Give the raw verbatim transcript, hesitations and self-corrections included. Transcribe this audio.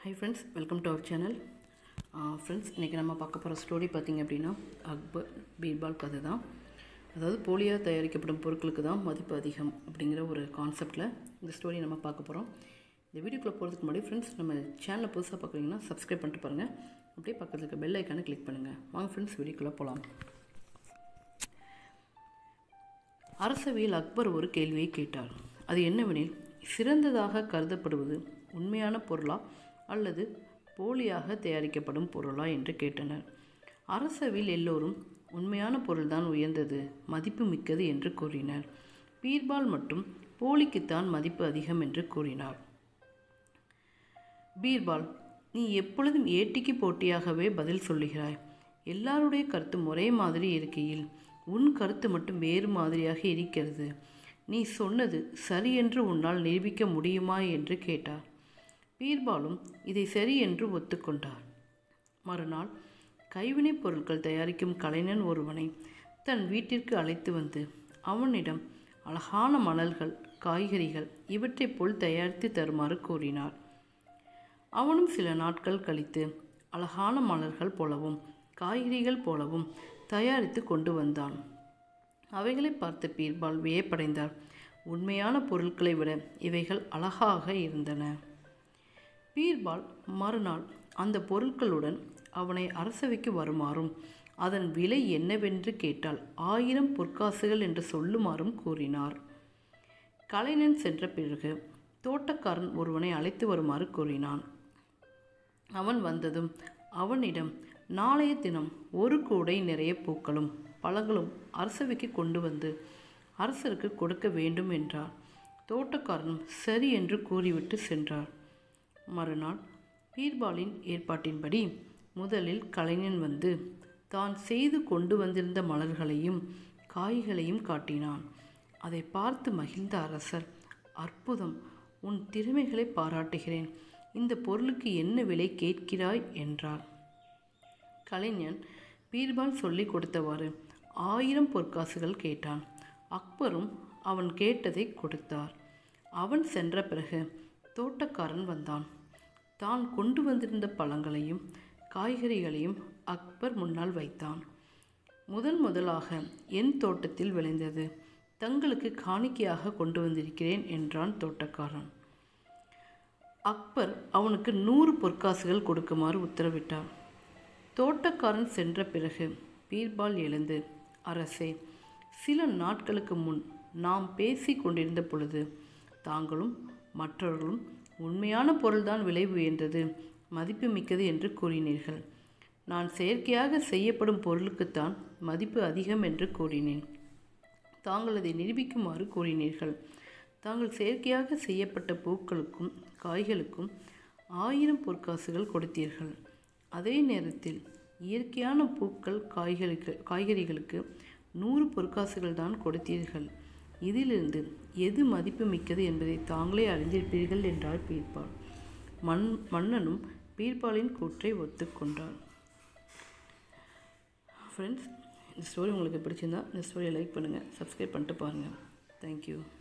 Hi friends, welcome to our channel. Uh, friends, இன்றைக்கி நம்ம பார்க்க போகிற ஸ்டோரி பார்த்திங்க அப்படின்னா அக்பர் பீர்பால் கதை தான். அதாவது போலியாக தயாரிக்கப்படும் பொருட்களுக்கு தான் மதிப்பு அதிகம் அப்படிங்கிற ஒரு கான்செப்டில் இந்த ஸ்டோரி நம்ம பார்க்க போகிறோம். இந்த வீடியோக்குள்ளே போகிறதுக்கு முன்னாடி ஃப்ரெண்ட்ஸ், நம்ம சேனலை புதுசாக பார்க்குறீங்கன்னா சப்ஸ்கிரைப் பண்ணிட்டு பாருங்கள். அப்படியே பக்கத்தில் இருக்க பெல் ஐக்கானை கிளிக் பண்ணுங்கள். வாங்க ஃப்ரெண்ட்ஸ், வீடியோக்குள்ளே போகலாம். அரசவையில் அக்பர் ஒரு கேள்வியை கேட்டார். அது என்னவெனில், சிறந்ததாக கருதப்படுவது உண்மையான பொருளா அல்லது போலியாக தயாரிக்கப்படும் பொருளா என்று கேட்டனர். அரசவையில் எல்லோரும் உண்மையான பொருள்தான் உயர்ந்தது, மதிப்பு மிக்கது என்று கூறினர். பீர்பால் மட்டும் போலிக்குத்தான் மதிப்பு அதிகம் என்று கூறினார். பீர்பால், நீ எப்பொழுதும் ஏட்டிக்கு போட்டியாகவே பதில் சொல்லுகிறாய். எல்லாருடைய கருத்தும் ஒரே மாதிரி இருக்கையில் உன் கருத்து மட்டும் வேறு மாதிரியாக இருக்கிறது. நீ சொன்னது சரி என்று உன்னால் நிரூபிக்க முடியுமா என்று கேட்டார். பீர்பாலும் இதை சரி என்று ஒத்துக்கொண்டார். மறுநாள் கைவினைப் பொருட்கள் தயாரிக்கும் கலைஞன் ஒருவனை தன் வீட்டிற்கு அழைத்து வந்து அவனிடம் அழகான மணல்கள், காய்கறிகள் இவற்றை போல் தயாரித்து தருமாறு கூறினார். அவனும் சில நாட்கள் கழித்து அழகான மலர்கள் போலவும் காய்கறிகள் போலவும் தயாரித்து கொண்டு வந்தான். அவைகளை பார்த்த பீர்பால் வியப்படைந்தார். உண்மையான பொருட்களை விட இவைகள் அழகாக இருந்தன. பீர்பால் மறுநாள் அந்த பொருட்களுடன் அவனை அரசவைக்கு வருமாறும் அதன் விலை என்னவென்று கேட்டால் ஆயிரம் பொற்காசுகள் என்று சொல்லுமாறும் கூறினார். கலைஞன் சென்ற பிறகு தோட்டக்காரன் ஒருவனை அழைத்து வருமாறு கூறினான். அவன் வந்ததும் அவனிடம் நாளைய தினம் ஒரு கூடை நிறைய பூக்களும் பழங்களும் அரசவைக்கு கொண்டு வந்து அரசருக்கு கொடுக்க வேண்டும் என்றார். தோட்டக்காரனும் சரி என்று கூறிவிட்டு சென்றார். மறுநாள் பீர்பாலின் ஏற்பாட்டின்படி முதலில் கலைஞன் வந்து தான் செய்து கொண்டு வந்திருந்த மலர்களையும் காய்களையும் காட்டினான். அதை பார்த்து மகிழ்ந்த அரசர், அற்புதம், உன் திறமைகளை பாராட்டுகிறேன். இந்த பொருளுக்கு என்ன விலை கேட்கிறாய் என்றார். கலைஞன் பீர்பால் சொல்லி கொடுத்தவாறு ஆயிரம் பொற்காசுகள் கேட்டான். அக்பரும் அவன் கேட்டதை கொடுத்தார். அவன் சென்ற பிறகு தோட்டக்காரன் வந்தான். தான் கொண்டு வந்திருந்த பழங்களையும் காய்கறிகளையும் அக்பர் முன்னால் வைத்தான். முதன் முதலாக என் தோட்டத்தில் விளைந்தது, தங்களுக்கு காணிக்கையாக கொண்டு வந்திருக்கிறேன் என்றான் தோட்டக்காரன். அக்பர் அவனுக்கு நூறு பொற்காசுகள் கொடுக்குமாறு உத்தரவிட்டார். தோட்டக்காரன் சென்ற பிறகு பீர்பால் எழுந்து, அரசே, சில நாட்களுக்கு முன் நாம் பேசி கொண்டிருந்த பொழுது தாங்களும் மற்றவர்களும் உண்மையான பொருள்தான் விலை உயர்ந்தது, மதிப்பு மிக்கது என்று கூறினீர்கள். நான் செயற்கையாக செய்யப்படும் பொருளுக்குத்தான் மதிப்பு அதிகம் என்று கூறினேன். தாங்கள் அதை நிரூபிக்குமாறு கூறினீர்கள். தாங்கள் செயற்கையாக செய்யப்பட்ட பூக்களுக்கும் காய்களுக்கும் ஆயிரம் பொற்காசுகள் கொடுத்தீர்கள். அதே நேரத்தில் இயற்கையான பூக்கள் காய்கறிக்கு காய்கறிகளுக்கு நூறு பொற்காசுகள் தான் கொடுத்தீர்கள். இதிலிருந்து எது மதிப்பு மிக்கது என்பதை தாங்களே அறிந்திருப்பீர்கள் என்றார் பீர்பால். மண் மன்னனும் பீர்பாலின் கூற்றை ஒத்துக்கொண்டார். ஃப்ரெண்ட்ஸ், இந்த ஸ்டோரி உங்களுக்கு பிடிச்சிருந்தா இந்த ஸ்டோரியை லைக் பண்ணுங்கள், சப்ஸ்கிரைப் பண்ணிட்டு பாருங்கள். தேங்க்யூ.